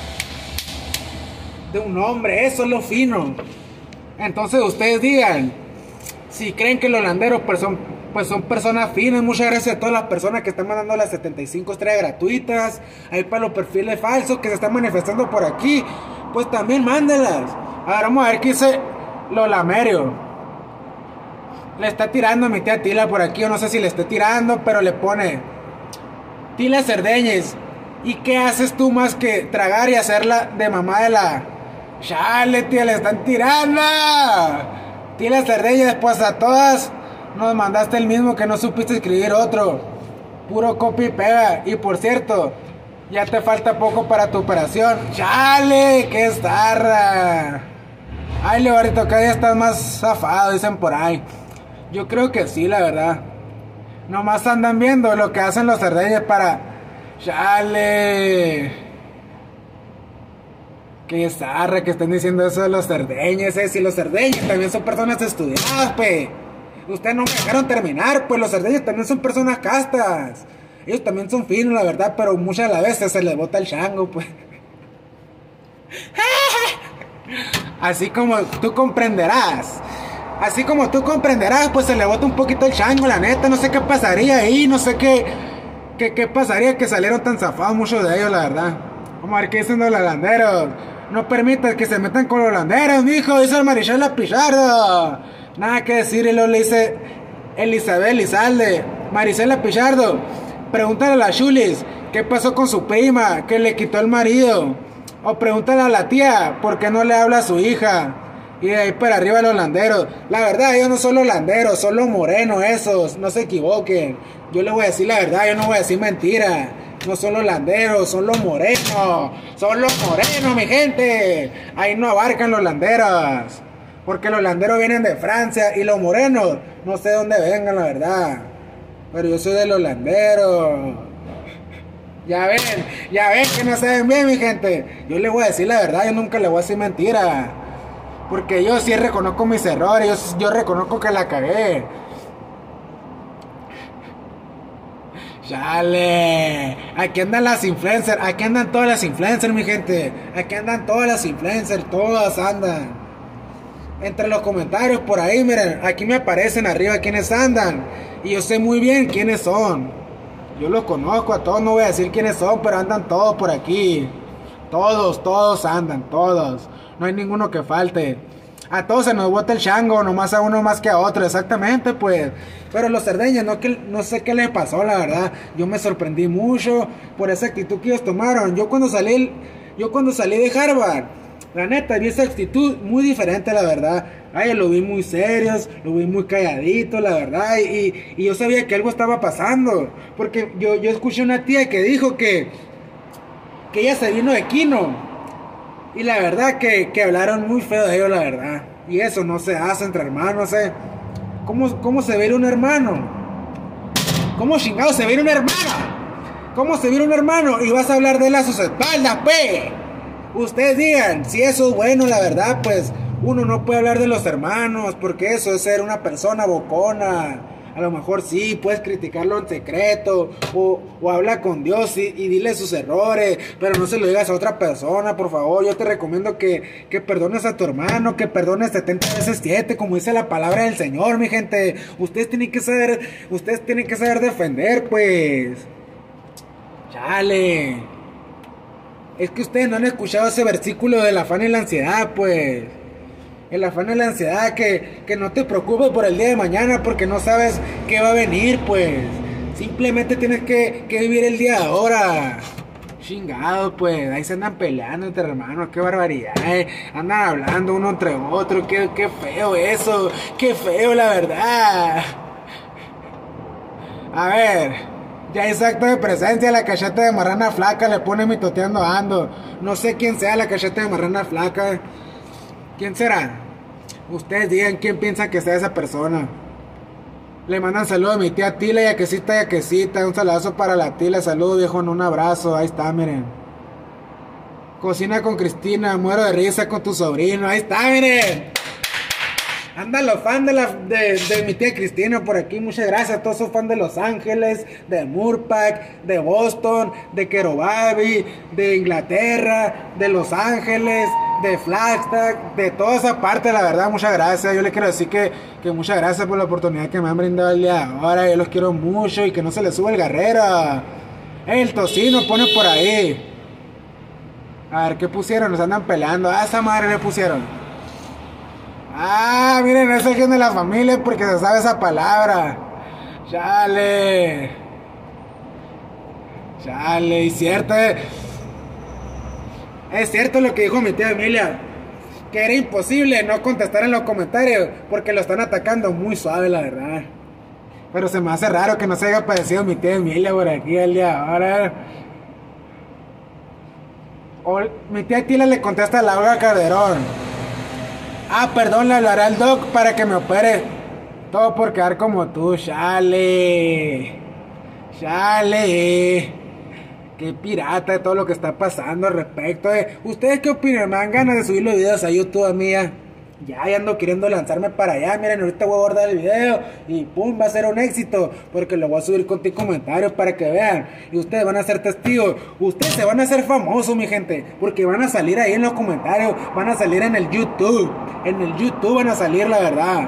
de un hombre, eso es lo fino. Entonces ustedes digan, si creen que los landeros pues son personas finas. Muchas gracias a todas las personas que están mandando las 75 estrellas gratuitas. Ahí para los perfiles falsos que se están manifestando por aquí, pues también mándenlas. Ahora vamos a ver qué dice Lolamerio. Le está tirando a mi tía Tila por aquí, o no sé si le esté tirando, pero le pone: Tila Cerdeñez, ¿y qué haces tú más que tragar y hacerla de mamá de la... Chale, tía, le están tirando. Tila Cerdeñez, pues a todas nos mandaste el mismo, que no supiste escribir otro. Puro copy y pega. Y por cierto, ya te falta poco para tu operación. ¡Chale! ¡Qué zarra! Ay, Levarito, cada día estás más zafado, dicen por ahí. Yo creo que sí, la verdad. Nomás andan viendo lo que hacen los cerdeños para... ¡Chale! ¡Qué zarra que estén diciendo eso de los cerdeños! Si los cerdeños también son personas estudiadas, pe. Ustedes no me dejaron terminar, pues los cerdeños también son personas castas. Ellos también son finos, la verdad, pero muchas de las veces se les bota el chango, pues. Así como tú comprenderás. Así como tú comprenderás, pues se le bota un poquito el chango, la neta. No sé qué pasaría ahí, no sé qué pasaría que salieron tan zafados muchos de ellos, la verdad. Vamos a ver qué dicen los landeros. No permitas que se metan con los landeros, mijo, dice el Marichela Pichardo. Nada que decir, y luego le dice Elizabeth Lizalde: Marisela Pichardo, pregúntale a la Chulis qué pasó con su prima, que le quitó el marido. O pregúntale a la tía por qué no le habla a su hija. Y de ahí para arriba los landeros. La verdad, ellos no son los landeros, son los morenos esos, no se equivoquen. Yo les voy a decir la verdad, yo no voy a decir mentira. No son los landeros, son los morenos. Son los morenos, mi gente. Ahí no abarcan los landeros, porque los landeros vienen de Francia y los morenos no sé de dónde vengan, la verdad. Pero yo soy de los landeros. Ya ven que no se ven bien, mi gente. Yo les voy a decir la verdad, yo nunca les voy a decir mentira. Porque yo sí reconozco mis errores, yo reconozco que la cagué. Chale, aquí andan las influencers, aquí andan todas las influencers, mi gente. Aquí andan todas las influencers, todas andan. Entre los comentarios por ahí, miren, aquí me aparecen arriba quienes andan. Y yo sé muy bien quiénes son. Yo los conozco a todos, no voy a decir quiénes son, pero andan todos por aquí. Todos andan, todos. No hay ninguno que falte. A todos se nos bota el chango, nomás a uno más que a otro, exactamente, pues. Pero los cerdeños, no sé qué les pasó, la verdad. Yo me sorprendí mucho por esa actitud que ellos tomaron. Yo cuando salí de Harvard, la neta, vi esa actitud muy diferente, la verdad. Ay, lo vi muy serios, lo vi muy calladito, la verdad. Y yo sabía que algo estaba pasando. Porque yo escuché una tía que dijo que ella se vino de Quino. Y la verdad que hablaron muy feo de ellos, la verdad. Y eso no se hace entre hermanos, ¿Cómo se ve un hermano? ¿Cómo chingado se ve un hermano? ¿Cómo se ve un hermano? Y vas a hablar de él a sus espaldas, pe. Ustedes digan, si eso es bueno, la verdad, pues uno no puede hablar de los hermanos, porque eso es ser una persona bocona. A lo mejor sí, puedes criticarlo en secreto, o habla con Dios y dile sus errores, pero no se lo digas a otra persona, por favor. Yo te recomiendo que perdones a tu hermano, que perdones 70 veces 7, como dice la palabra del Señor, mi gente. Ustedes tienen que saber defender, pues. Chale. Es que ustedes no han escuchado ese versículo del afán y la ansiedad, pues. El afán y la ansiedad, que no te preocupes por el día de mañana porque no sabes qué va a venir, pues. Simplemente tienes que vivir el día de ahora. Chingado, pues. Ahí se andan peleando entre hermanos, qué barbaridad. Andan hablando uno entre otro, qué feo eso. Qué feo, la verdad. A ver, ya es acto de presencia. La cacheta de marrana flaca le pone mitoteando ando. No sé quién sea la cacheta de marrana flaca. ¿Quién será? Ustedes digan quién piensa que sea esa persona. Le mandan saludos a mi tía Tila, yaquecita. Un saludazo para la Tila. Saludos, viejo, un abrazo. Ahí está, miren. Cocina con Cristina. Muero de risa con tu sobrino. Ahí está, miren. Andan los fans de mi tía Cristina por aquí. Muchas gracias. Todos son fans de Los Ángeles, de Moorpark, de Boston, de Kerobabi, de Inglaterra, de Los Ángeles, de Flagstaff, de toda esa parte, la verdad. Muchas gracias. Yo les quiero decir que muchas gracias por la oportunidad que me han brindado el día de ahora. Yo los quiero mucho y que no se les suba el Garrera. El Tocino pone por ahí. A ver, ¿qué pusieron? Nos andan peleando. Ah, esa madre le pusieron. Ah, miren, es alguien de la familia porque se sabe esa palabra. Chale. Y cierto, es cierto lo que dijo mi tía Emilia, que era imposible no contestar en los comentarios porque lo están atacando muy suave, la verdad. Pero se me hace raro que no se haya aparecido mi tía Emilia por aquí el día de ahora. Mi tía Tila le contesta a Laura Calderón. Ah, perdón, le hablaré al doc para que me opere. Todo por quedar como tú, chale. Qué pirata de todo lo que está pasando al respecto. ¿Ustedes qué opinan? ¿Me dan ganas de subir los videos a YouTube, amiga? Ya ando queriendo lanzarme para allá. Miren, ahorita voy a guardar el video y pum, va a ser un éxito, porque lo voy a subir con tus comentarios para que vean. Y ustedes van a ser testigos. Ustedes se van a hacer famosos, mi gente, porque van a salir ahí en los comentarios. Van a salir en el YouTube. En el YouTube van a salir, la verdad.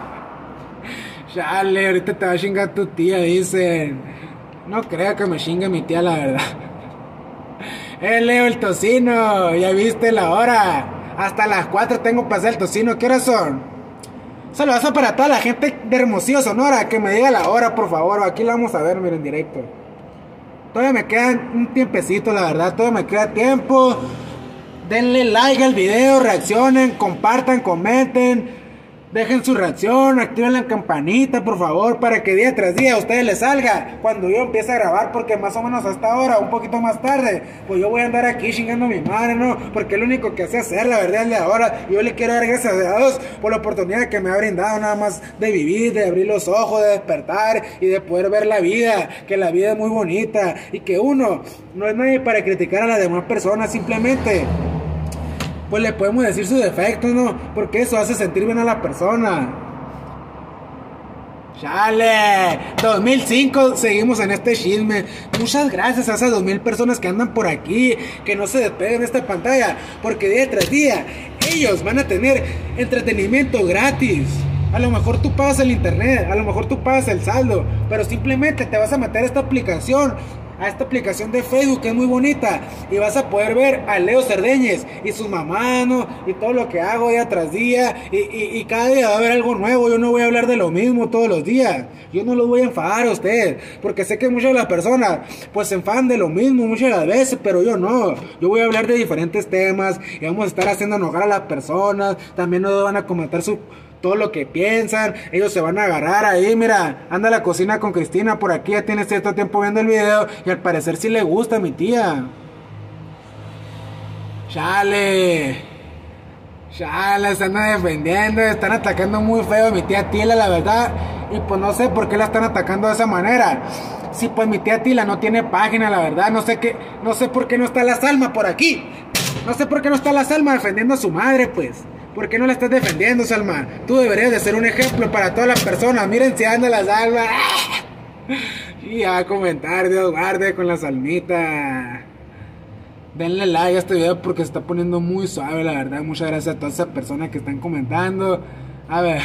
Chale, ahorita te va a chingar tu tía, dicen. No creo que me chingue mi tía, la verdad. Leo, el Tocino, ya viste la hora. Hasta las 4 tengo para hacer el Tocino. ¿Qué horas son? Saludos para toda la gente de Hermosillo, Sonora. Que me diga la hora, por favor. Aquí la vamos a ver, miren, en directo. Todavía me queda un tiempecito, la verdad. Todavía me queda tiempo. Denle like al video, reaccionen, compartan, comenten. Dejen su reacción, activen la campanita, por favor, para que día tras día a ustedes les salga cuando yo empiece a grabar, porque más o menos hasta ahora, un poquito más tarde, pues yo voy a andar aquí chingando a mi madre, ¿no? Porque es lo único que sé hacer, la verdad, el de ahora. Yo le quiero dar gracias a Dios por la oportunidad que me ha brindado, nada más de vivir, de abrir los ojos, de despertar y de poder ver la vida, que la vida es muy bonita y que uno no es nadie para criticar a las demás personas, simplemente pues le podemos decir sus defectos, ¿no? Porque eso hace sentir bien a la persona. Chale, 2005, seguimos en este chisme. Muchas gracias a esas 2000 personas que andan por aquí, que no se despeguen de esta pantalla, porque día tras día ellos van a tener entretenimiento gratis. A lo mejor tú pagas el internet, a lo mejor tú pagas el saldo, pero simplemente te vas a meter a esta aplicación de Facebook, que es muy bonita, y vas a poder ver a Leo Cerdeñez y sus mamás, ¿no? Y todo lo que hago día tras día, y cada día va a haber algo nuevo. Yo no voy a hablar de lo mismo todos los días, yo no los voy a enfadar a ustedes, porque sé que muchas de las personas pues se enfadan de lo mismo muchas de las veces, pero yo no. Yo voy a hablar de diferentes temas, y vamos a estar haciendo enojar a las personas. También nos van a comentar todo lo que piensan. Ellos se van a agarrar ahí. Mira, anda a la cocina con Cristina por aquí, ya tiene cierto tiempo viendo el video, y al parecer sí le gusta a mi tía. Chale, se andan defendiendo, están atacando muy feo a mi tía Tila, la verdad. Y pues no sé por qué la están atacando de esa manera. Sí, pues mi tía Tila no tiene página, la verdad. No sé por qué no está la Salma por aquí. No sé por qué no está la Salma defendiendo a su madre, pues. ¿Por qué no la estás defendiendo, Salma? Tú deberías de ser un ejemplo para todas las personas. Miren si anda la Salma. Y a comentar, Dios guarde con la Salmita. Denle like a este video porque se está poniendo muy suave, la verdad. Muchas gracias a todas esas personas que están comentando. A ver,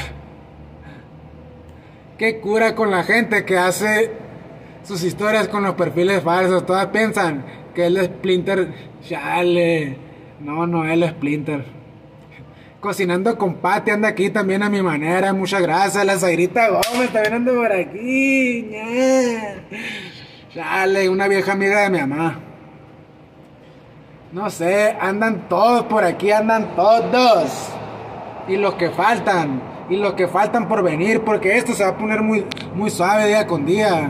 qué cura con la gente que hace sus historias con los perfiles falsos. Todas piensan que él es Splinter. Chale, no, él es Splinter. Cocinando con Pati anda aquí también a mi manera. Muchas gracias. La Zairita Gómez también anda por aquí. Dale, una vieja amiga de mi mamá. No sé, andan todos por aquí, andan todos. Y los que faltan por venir, porque esto se va a poner muy, muy suave día con día.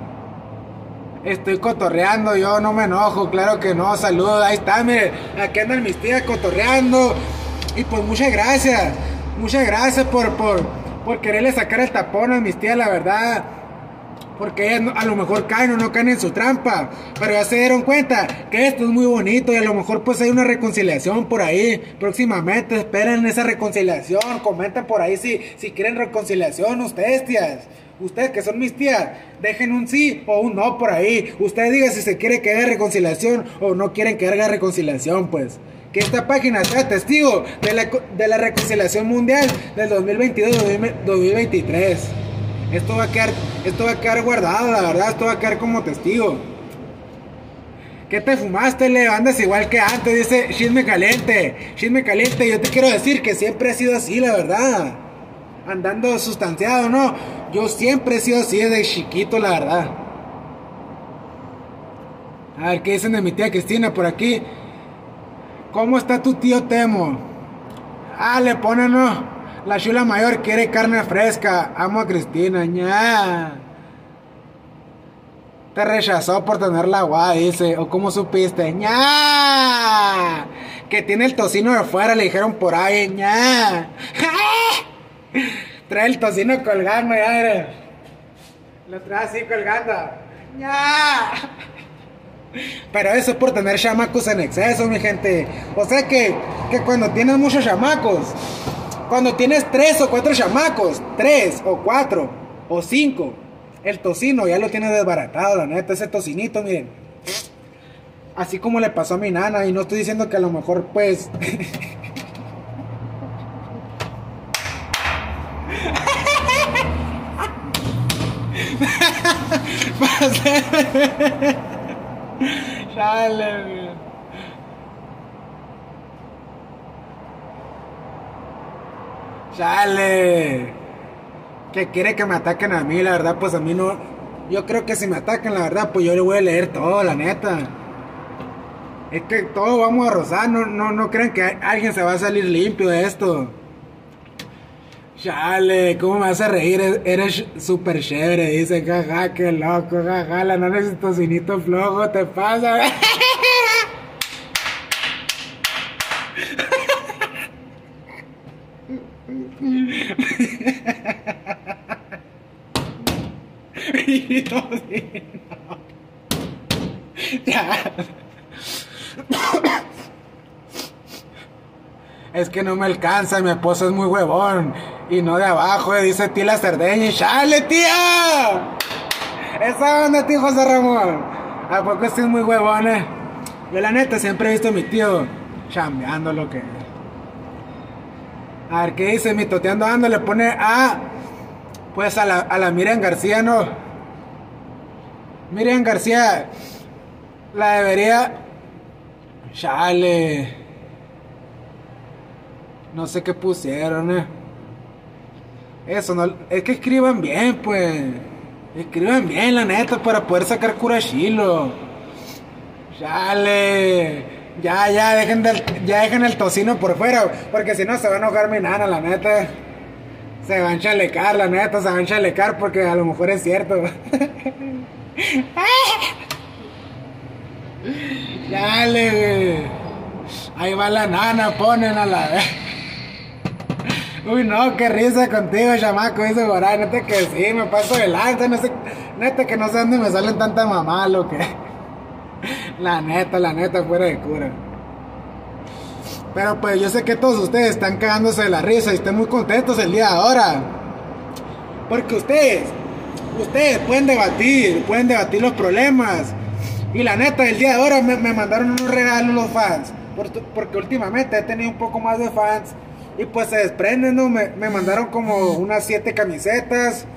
Estoy cotorreando, yo no me enojo, claro que no. Saludos, ahí está, miren. Aquí andan mis tías cotorreando. Y pues muchas gracias por quererle sacar el tapón a mis tías, la verdad. Porque ellas a lo mejor caen o no caen en su trampa, pero ya se dieron cuenta que esto es muy bonito, y a lo mejor pues hay una reconciliación por ahí. Próximamente esperen esa reconciliación. Comenten por ahí si quieren reconciliación ustedes, tías. Ustedes que son mis tías, dejen un sí o un no por ahí. Ustedes digan si se quiere que haga reconciliación o no quieren que haga reconciliación, pues. Que esta página sea testigo de la reconciliación mundial del 2022-2023. Esto va a quedar guardado, la verdad. Esto va a quedar como testigo. ¿Qué te fumaste, Leo? Andas igual que antes, dice Chisme Caliente. Yo te quiero decir que siempre he sido así, la verdad. Andando sustanciado, ¿no? Yo siempre he sido así desde chiquito, la verdad. A ver, ¿qué dicen de mi tía Cristina por aquí? ¿Cómo está tu tío Temo? Le ponen, no. La chula mayor quiere carne fresca. Amo a Cristina, ña. Te rechazó por tener la guada, dice. ¿O cómo supiste? ña. Que tiene el tocino de fuera, le dijeron por ahí, ña. Trae el tocino colgando, ya. Lo trae así colgando. ña. Pero eso es por tener chamacos en exceso, mi gente. O sea que cuando tienes muchos chamacos, cuando tienes 3 o 4 chamacos, 3 o 4 o 5, el tocino ya lo tienes desbaratado, la neta. Ese tocinito, miren, así como le pasó a mi nana. Y no estoy diciendo que a lo mejor pues Chale, chale. Que quiere que me ataquen a mí, la verdad, pues a mí no. Yo creo que si me atacan, la verdad, pues yo le voy a leer todo, la neta. Es que todos vamos a rozar, no crean que alguien se va a salir limpio de esto. Chale, ¿cómo me hace reír? Eres súper chévere, dice, jaja, qué loco, jaja, la nana es tocinito flojo, te pasa. Ya. Es que no me alcanza, mi esposo es muy huevón. Y no de abajo, dice Tila Cerdeña. ¡Chale, tía! Esa onda, tío José Ramón. ¿A poco estoy muy huevona? Yo la neta siempre he visto a mi tío chambeando lo que... A ver, ¿qué dice? Mi toteando ando le pone a... Pues a la Miriam García, ¿no? Miriam García la debería... Chale. No sé qué pusieron, Eso, no... Es que escriban bien, pues. Escriban bien, la neta, para poder sacar curachilo. Chale. Ya dejen el tocino por fuera, porque si no se va a enojar mi nana, la neta. Se va a enchalecar, la neta, se va a enchalecar porque a lo mejor es cierto. Dale, güey. Ahí va la nana, ponen a la vez. Uy, no, qué risa contigo, chamaco, dice Goray. Neta que sí, me paso de lanza, no sé, neta que no sé dónde me salen tanta mamá, lo que... La neta, fuera de cura. Pero pues yo sé que todos ustedes están cagándose de la risa y están muy contentos el día de ahora. Porque ustedes pueden debatir los problemas. Y la neta, el día de ahora me mandaron unos regalos los fans. Porque últimamente he tenido un poco más de fans. Y pues se desprenden, ¿no? Me mandaron como unas 7 camisetas.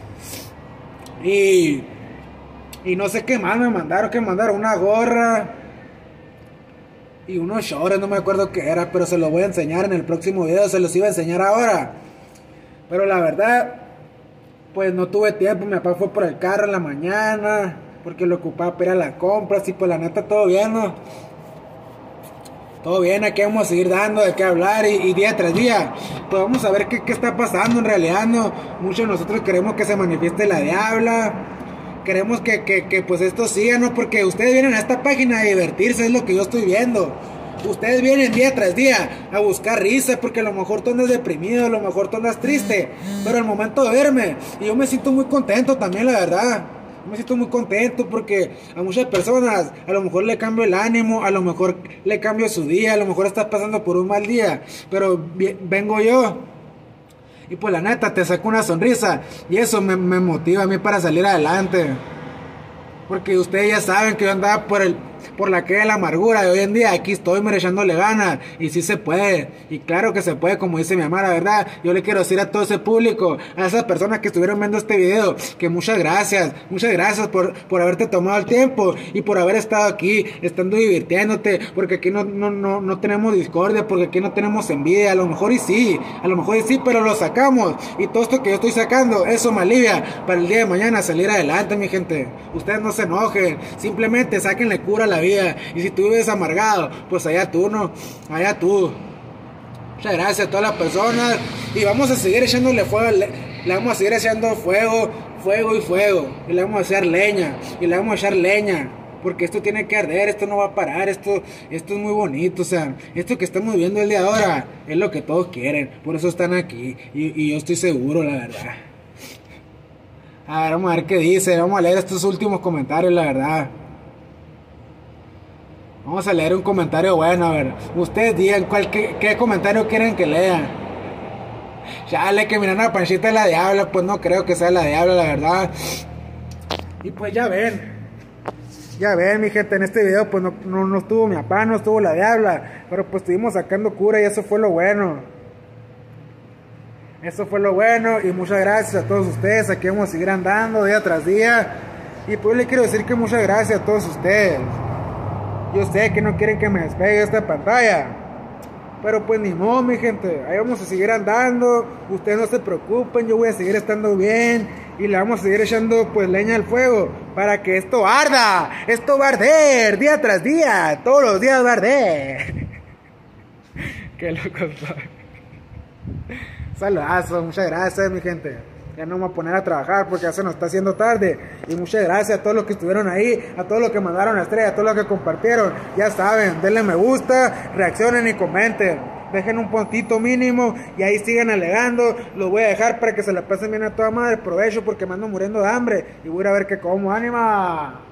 Y no sé qué más me mandaron, una gorra y unos shorts, no me acuerdo qué era, pero se los voy a enseñar en el próximo video, se los iba a enseñar ahora. Pero la verdad, pues no tuve tiempo, mi papá fue por el carro en la mañana, porque lo ocupaba para ir a las compras, y pues la neta todo bien, ¿no? Todo bien, aquí vamos a seguir dando de qué hablar y día tras día, pues vamos a ver qué está pasando en realidad, ¿no? Muchos de nosotros queremos que se manifieste la diabla. Queremos que pues esto siga, ¿no? Porque ustedes vienen a esta página a divertirse, es lo que yo estoy viendo. Ustedes vienen día tras día a buscar risa, porque a lo mejor tú andas deprimido, a lo mejor tú andas triste, pero al momento de verme, y yo me siento muy contento también, la verdad. Me siento muy contento porque a muchas personas a lo mejor le cambio el ánimo, a lo mejor le cambio su día, a lo mejor estás pasando por un mal día, pero vengo yo y pues la neta te saco una sonrisa y eso me motiva a mí para salir adelante. Porque ustedes ya saben que yo andaba por la calle de la amargura, y hoy en día aquí estoy echándole ganas, y sí se puede, y claro que se puede, como dice mi mamá, la verdad. Yo le quiero decir a todo ese público, a esas personas que estuvieron viendo este video, que muchas gracias por haberte tomado el tiempo, y por haber estado aquí, estando divirtiéndote, porque aquí no tenemos discordia, porque aquí no tenemos envidia, a lo mejor y sí, pero lo sacamos, y todo esto que yo estoy sacando, eso me alivia para el día de mañana salir adelante, mi gente. Ustedes no se enojen, simplemente sáquenle cura a la vida, y si tú vives amargado, pues allá tú, ¿no? Allá tú. Muchas gracias a todas las personas, y vamos a seguir echándole fuego, le vamos a seguir echando fuego, y le vamos a echar leña, porque esto tiene que arder, esto no va a parar, esto es muy bonito, o sea, esto que estamos viendo el día de ahora, es lo que todos quieren, por eso están aquí, y yo estoy seguro, la verdad. A ver, vamos a ver qué dice. Vamos a leer estos últimos comentarios, la verdad. Vamos a leer un comentario bueno, a ver. Ustedes digan qué comentario quieren que lea. Chale, que mi nana Panchita es la diabla. Pues no creo que sea la diabla, la verdad. Y pues ya ven, mi gente, en este video pues no estuvo mi papá, no estuvo la diabla. Pero pues estuvimos sacando cura y eso fue lo bueno. Eso fue lo bueno, y muchas gracias a todos ustedes. Aquí vamos a seguir andando día tras día. Y pues le quiero decir que muchas gracias a todos ustedes. Yo sé que no quieren que me despegue esta pantalla, pero pues ni modo, mi gente. Ahí vamos a seguir andando. Ustedes no se preocupen, yo voy a seguir estando bien, y le vamos a seguir echando pues leña al fuego para que esto arda. Esto va a arder día tras día. Todos los días va a arder. Qué loco soy. Saludazo, muchas gracias, mi gente. Ya no me voy a poner a trabajar porque ya se nos está haciendo tarde. Y muchas gracias a todos los que estuvieron ahí, a todos los que mandaron la estrella, a todos los que compartieron. Ya saben, denle me gusta, reaccionen y comenten. Dejen un puntito mínimo y ahí sigan alegando. Los voy a dejar para que se la pasen bien a toda madre. Provecho porque me ando muriendo de hambre y voy a ir a ver qué como. ¡Ánima!